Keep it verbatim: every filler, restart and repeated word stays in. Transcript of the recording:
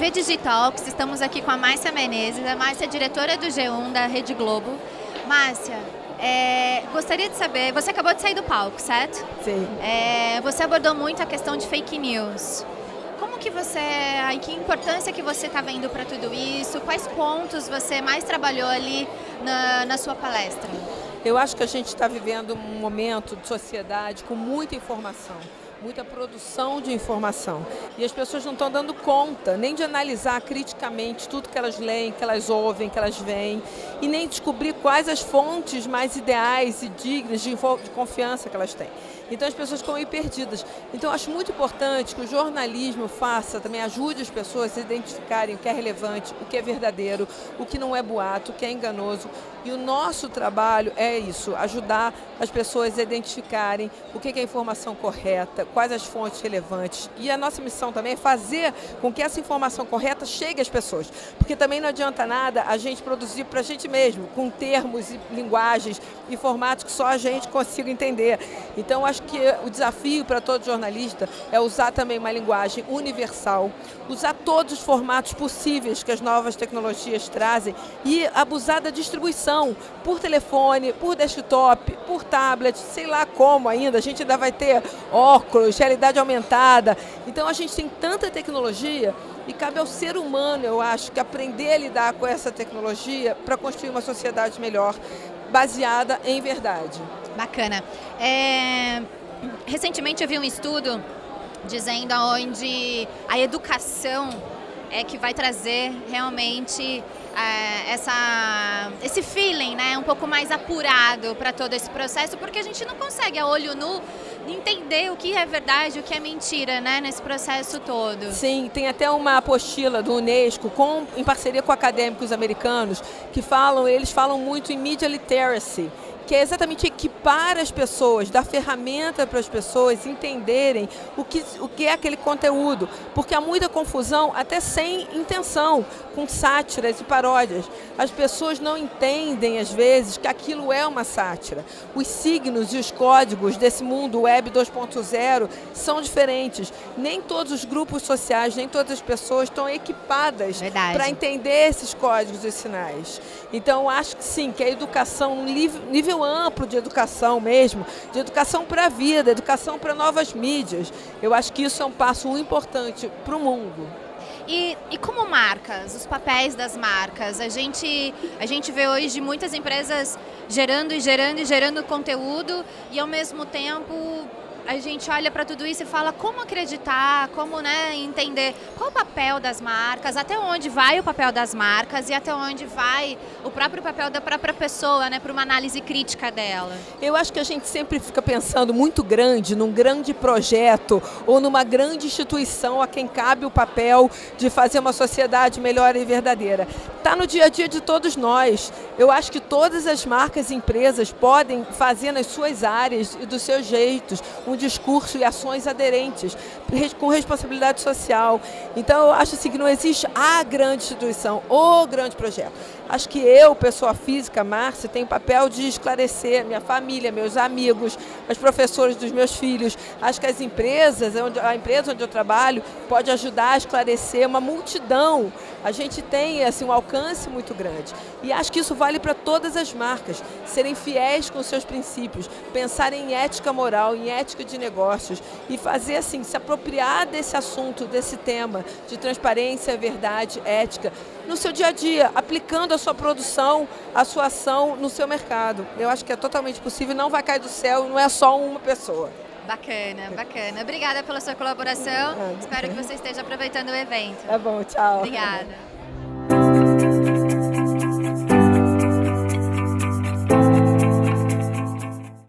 V Digitalks, estamos aqui com a Márcia Menezes. A Márcia é diretora do G um da Rede Globo. Márcia, é, gostaria de saber, você acabou de sair do palco, certo? Sim. É, você abordou muito a questão de fake news. Como que você, e que importância que você está vendo para tudo isso? Quais pontos você mais trabalhou ali na, na sua palestra? Eu acho que a gente está vivendo um momento de sociedade com muita informação, muita produção de informação. E as pessoas não estão dando conta nem de analisar criticamente tudo que elas leem, que elas ouvem, que elas veem, e nem descobrir quais as fontes mais ideais e dignas de, de confiança que elas têm. Então as pessoas ficam meio perdidas. Então eu acho muito importante que o jornalismo faça, também ajude as pessoas a identificarem o que é relevante, o que é verdadeiro, o que não é boato, o que é enganoso. E o nosso trabalho é isso, ajudar as pessoas a identificarem o que é a informação correta, quais as fontes relevantes. E a nossa missão também é fazer com que essa informação correta chegue às pessoas. Porque também não adianta nada a gente produzir para a gente mesmo, com termos e linguagens e formatos que só a gente consiga entender. Então, acho que o desafio para todo jornalista é usar também uma linguagem universal, usar todos os formatos possíveis que as novas tecnologias trazem e abusar da distribuição por telefone, por desktop, por tablet, sei lá como ainda, a gente ainda vai ter óculos, realidade aumentada. Então a gente tem tanta tecnologia e cabe ao ser humano, eu acho, que aprender a lidar com essa tecnologia para construir uma sociedade melhor, baseada em verdade. Bacana. É, recentemente eu vi um estudo dizendo onde a educação é que vai trazer realmente é, essa, esse feeling, né, um pouco mais apurado para todo esse processo, porque a gente não consegue a olho nu entender o que é verdade e o que é mentira, né, nesse processo todo. Sim, tem até uma apostila do Unesco, com, em parceria com acadêmicos americanos, que falam, eles falam muito em media literacy, que é exatamente equipar as pessoas, dar ferramenta para as pessoas entenderem o que, o que é aquele conteúdo. Porque há muita confusão, até sem intenção, com sátiras e paródias. As pessoas não entendem, às vezes, que aquilo é uma sátira. Os signos e os códigos desse mundo web dois ponto zero são diferentes. Nem todos os grupos sociais, nem todas as pessoas estão equipadas para entender esses códigos e sinais. Então, acho que sim, que a educação, um nível amplo de educação mesmo, de educação para a vida, educação para novas mídias. Eu acho que isso é um passo importante para o mundo. E, e como marcas, os papéis das marcas, a gente, a gente vê hoje muitas empresas gerando e gerando e gerando conteúdo e ao mesmo tempo a gente olha para tudo isso e fala como acreditar, como, né, entender qual o papel das marcas, até onde vai o papel das marcas e até onde vai o próprio papel da própria pessoa, né, para uma análise crítica dela. Eu acho que a gente sempre fica pensando muito grande, num grande projeto ou numa grande instituição a quem cabe o papel de fazer uma sociedade melhor e verdadeira. Está no dia a dia de todos nós. Eu acho que todas as marcas e empresas podem fazer nas suas áreas e dos seus jeitos um discurso e ações aderentes, com responsabilidade social. Então eu acho assim, que não existe a grande instituição, o grande projeto. Acho que eu, pessoa física, Márcia, tenho o papel de esclarecer minha família, meus amigos, os professores dos meus filhos. Acho que as empresas, a empresa onde eu trabalho, pode ajudar a esclarecer uma multidão. A gente tem assim, um alcance muito grande. E acho que isso vale para todas as marcas, serem fiéis com os seus princípios, pensar em ética moral, em ética de negócios e fazer assim, se apropriar desse assunto, desse tema de transparência, verdade, ética, no seu dia a dia, aplicando a sua produção, a sua ação no seu mercado. Eu acho que é totalmente possível, não vai cair do céu, não é só uma pessoa. Bacana, bacana. Obrigada pela sua colaboração. Espero que você esteja aproveitando o evento. Tá bom, tchau. Obrigada.